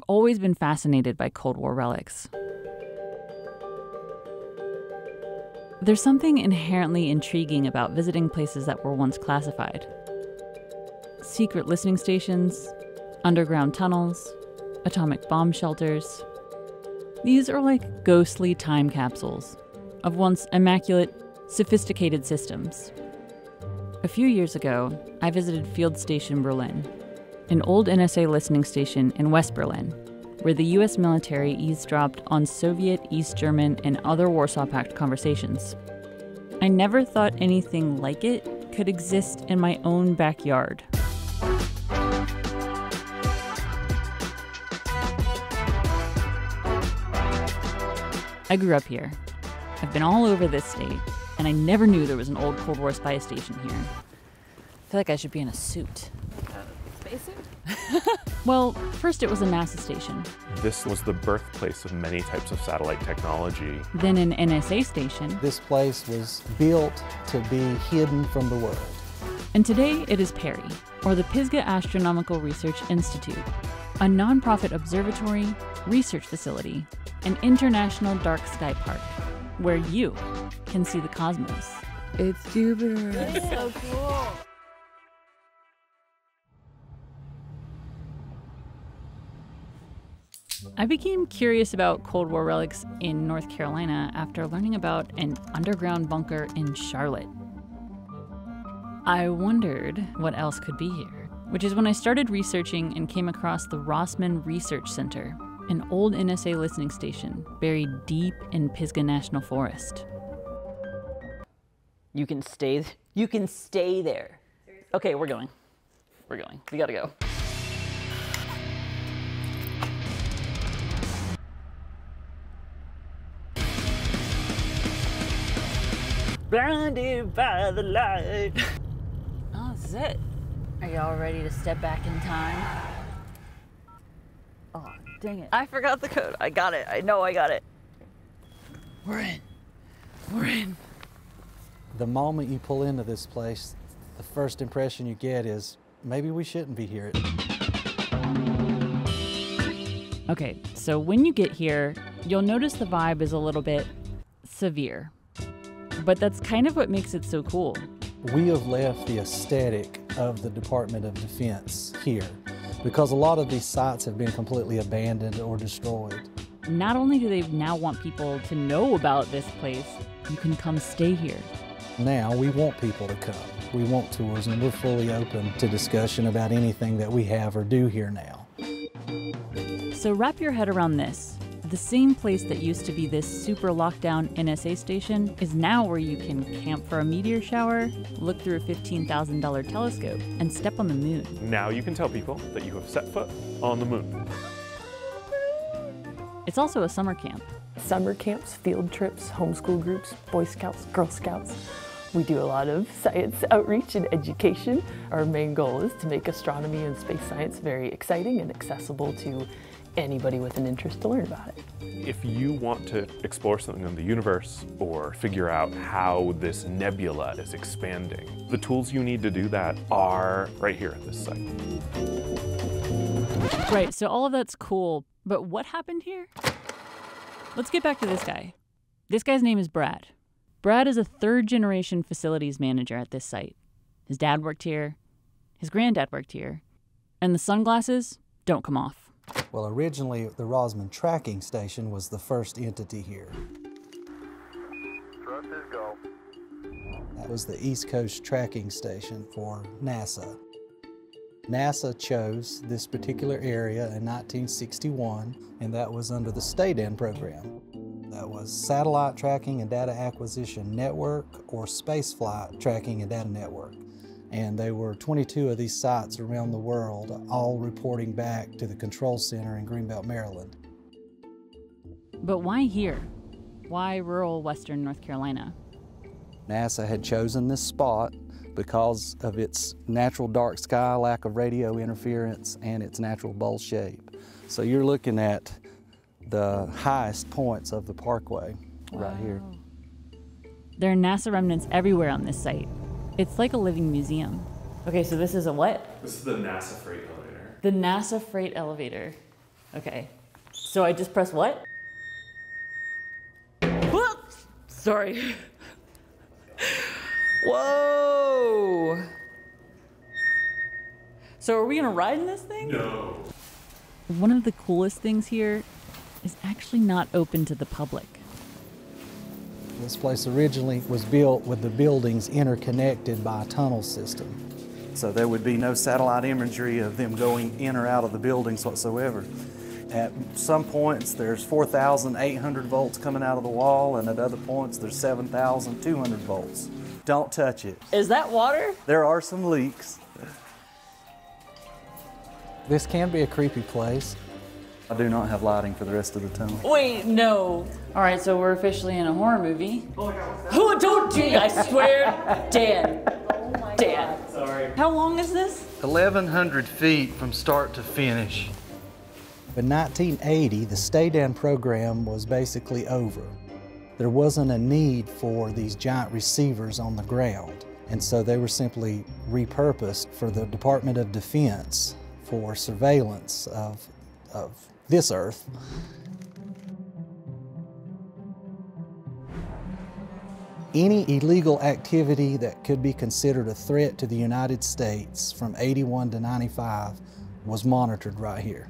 always been fascinated by Cold War relics. There's something inherently intriguing about visiting places that were once classified. Secret listening stations, underground tunnels, atomic bomb shelters. These are like ghostly time capsules of once immaculate, sophisticated systems. A few years ago, I visited Field Station Berlin, an old NSA listening station in West Berlin, where the US military eavesdropped on Soviet, East German, and other Warsaw Pact conversations. I never thought anything like it could exist in my own backyard. I grew up here. I've been all over this state, and I never knew there was an old Cold War spy station here. I feel like I should be in a suit. Spacesuit? Well, first it was a NASA station. This was the birthplace of many types of satellite technology. Then an NSA station. This place was built to be hidden from the world. And today it is PARI, or the Pisgah Astronomical Research Institute, a nonprofit observatory, research facility, an international dark sky park, where you can see the cosmos. It's Jupiter. It's so cool. I became curious about Cold War relics in North Carolina after learning about an underground bunker in Charlotte. I wondered what else could be here, which is when I started researching and came across the Rossman Research Center, an old NSA listening station buried deep in Pisgah National Forest. You can stay there. Okay, we're going. We gotta go. Blinded by the light. Oh, this is it. Are y'all ready to step back in time? Oh, dang it. I forgot the code. I got it. I know I got it. We're in. The moment you pull into this place, the first impression you get is, maybe we shouldn't be here. Okay, so when you get here, you'll notice the vibe is a little bit severe. But that's kind of what makes it so cool. We have left the aesthetic of the Department of Defense here because a lot of these sites have been completely abandoned or destroyed. Not only do they now want people to know about this place, you can come stay here. Now we want people to come. We want tours, and we're fully open to discussion about anything that we have or do here now. So wrap your head around this. The same place that used to be this super lockdown NSA station is now where you can camp for a meteor shower, look through a $15,000 telescope, and step on the moon. Now you can tell people that you have set foot on the moon. It's also a summer camp. Summer camps, field trips, homeschool groups, Boy Scouts, Girl Scouts. We do a lot of science outreach and education. Our main goal is to make astronomy and space science very exciting and accessible to anybody with an interest to learn about it. If you want to explore something in the universe or figure out how this nebula is expanding, the tools you need to do that are right here at this site. Right, so all of that's cool, but what happened here? Let's get back to this guy. This guy's name is Brad. Brad is a third-generation facilities manager at this site. His dad worked here, his granddad worked here, and the sunglasses don't come off. Well, originally the Rossman Tracking Station was the first entity here. Thrust is go. That was the East Coast Tracking Station for NASA. NASA chose this particular area in 1961, and that was under the STADN program. That was Satellite Tracking and Data Acquisition Network, or Spaceflight Tracking and Data Network. And there were 22 of these sites around the world, all reporting back to the control center in Greenbelt, Maryland. But why here? Why rural western North Carolina? NASA had chosen this spot because of its natural dark sky, lack of radio interference, and its natural bowl shape. So you're looking at the highest points of the parkway right here. There are NASA remnants everywhere on this site. It's like a living museum. Okay, so this is a what? This is the NASA freight elevator. The NASA freight elevator. Okay. So I just press what? Whoops! Sorry. Whoa! So are we gonna ride in this thing? No. One of the coolest things here is actually not open to the public. This place originally was built with the buildings interconnected by a tunnel system. So there would be no satellite imagery of them going in or out of the buildings whatsoever. At some points there's 4,800 volts coming out of the wall, and at other points there's 7,200 volts. Don't touch it. Is that water? There are some leaks. This can be a creepy place. I do not have lighting for the rest of the tunnel. Wait, no. All right, so we're officially in a horror movie. Oh, don't do I swear. Dan. Dan. Sorry. How long is this? 1,100 feet from start to finish. In 1980, the stay-down program was basically over. There wasn't a need for these giant receivers on the ground, and so they were simply repurposed for the Department of Defense for surveillance of this Earth. Any illegal activity that could be considered a threat to the United States from 81 to 95 was monitored right here.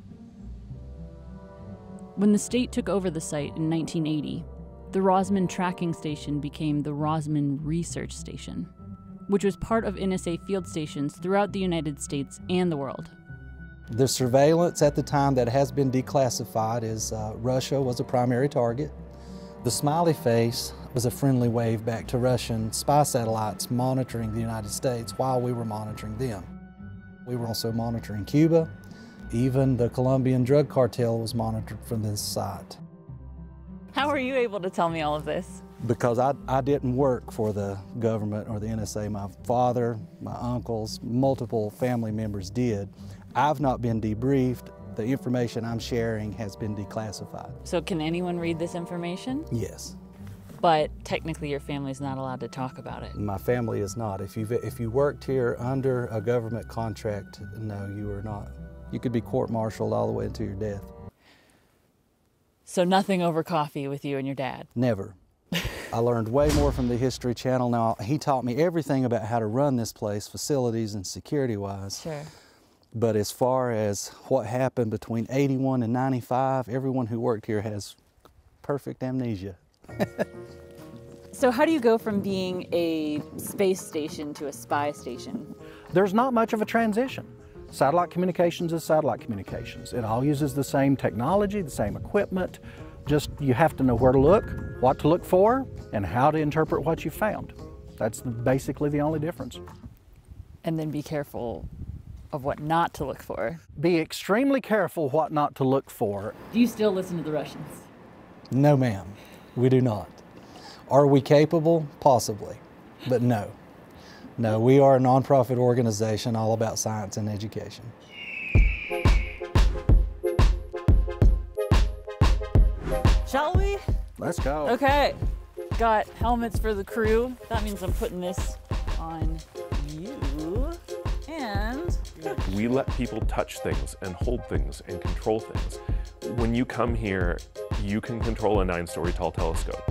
When the state took over the site in 1980, the Rosman Tracking Station became the Rosman Research Station, which was part of NSA field stations throughout the United States and the world. The surveillance at the time that has been declassified is Russia was a primary target. The smiley face was a friendly wave back to Russian spy satellites monitoring the United States while we were monitoring them. We were also monitoring Cuba. Even the Colombian drug cartel was monitored from this site. How are you able to tell me all of this? Because I didn't work for the government or the NSA. My father, my uncles, multiple family members did. I've not been debriefed. The information I'm sharing has been declassified. So can anyone read this information? Yes. But technically your family's not allowed to talk about it. My family is not. If you worked here under a government contract, no, you are not. You could be court-martialed all the way until your death. So nothing over coffee with you and your dad? Never. I learned way more from the History Channel. Now, he taught me everything about how to run this place, facilities and security-wise. Sure. But as far as what happened between 81 and 95, everyone who worked here has perfect amnesia. So how do you go from being a space station to a spy station? There's not much of a transition. Satellite communications is satellite communications. It all uses the same technology, the same equipment. Just you have to know where to look, what to look for, and how to interpret what you found. That's basically the only difference. And then be careful of what not to look for. Be extremely careful what not to look for. Do you still listen to the Russians? No, ma'am, we do not. Are we capable? Possibly, but no. No, we are a nonprofit organization all about science and education. Shall we? Let's go. Okay. Got helmets for the crew. That means I'm putting this on you. And We let people touch things and hold things and control things. When you come here, you can control a 9-story tall telescope.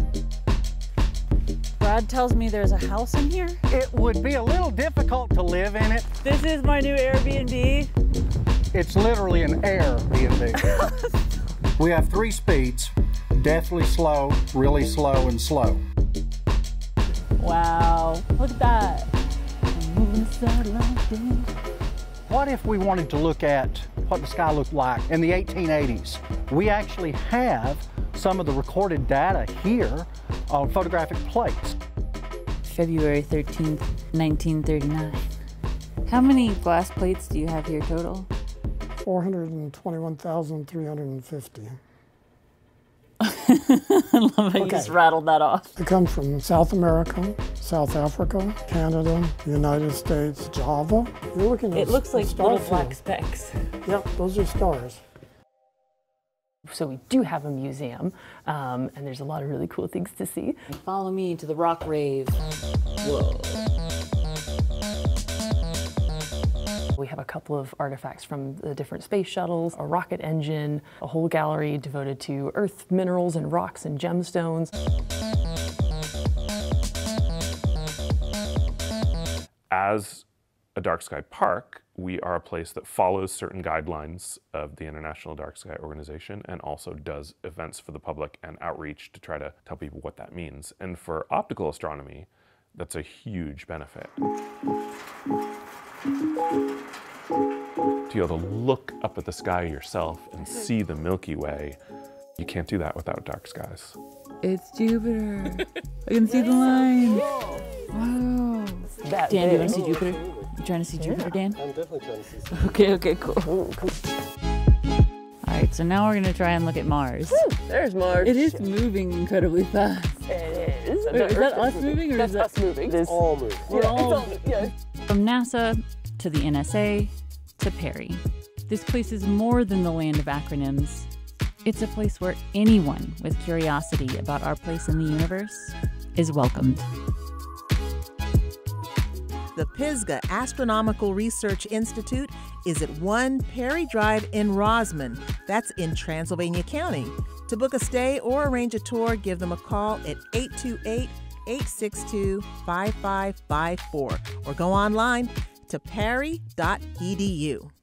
Brad tells me there's a house in here. It would be a little difficult to live in it. This is my new Airbnb. It's literally an Airbnb. We have 3 speeds: deathly slow, really slow, and slow. Wow, look at that. I'm moving the satellite in. What if we wanted to look at what the sky looked like in the 1880s? We actually have some of the recorded data here on photographic plates. February 13th, 1939. How many glass plates do you have here total? 421,350. I love how you just rattled that off. They come from South America, South Africa, Canada, the United States, Java. You're looking at It looks like star little black field. specks. Yep, those are stars. So we do have a museum, and there's a lot of really cool things to see. Follow me to the rock rave. Whoa. We have a couple of artifacts from the different space shuttles, a rocket engine, a whole gallery devoted to Earth minerals and rocks and gemstones. As a dark sky park, we are a place that follows certain guidelines of the International Dark Sky Organization and also does events for the public and outreach to try to tell people what that means. And for optical astronomy, that's a huge benefit. To be able to look up at the sky yourself and see the Milky Way, you can't do that without dark skies. It's Jupiter. I can see the line. Wow. Dan, do you want to see Jupiter? You trying to see Jupiter, Dan? I'm definitely trying to see some. Okay, cool. All right, so now we're going to try and look at Mars. Woo, there's Mars. It is moving incredibly fast. It is. Wait, is that us moving or is that us moving? It's all moving. We're all yeah. From NASA to the NSA to PARI. This place is more than the land of acronyms. It's a place where anyone with curiosity about our place in the universe is welcomed. The Pisgah Astronomical Research Institute is at 1 PARI Drive in Rosman. That's in Transylvania County. To book a stay or arrange a tour, give them a call at 828-862-5554 or go online to pari.edu.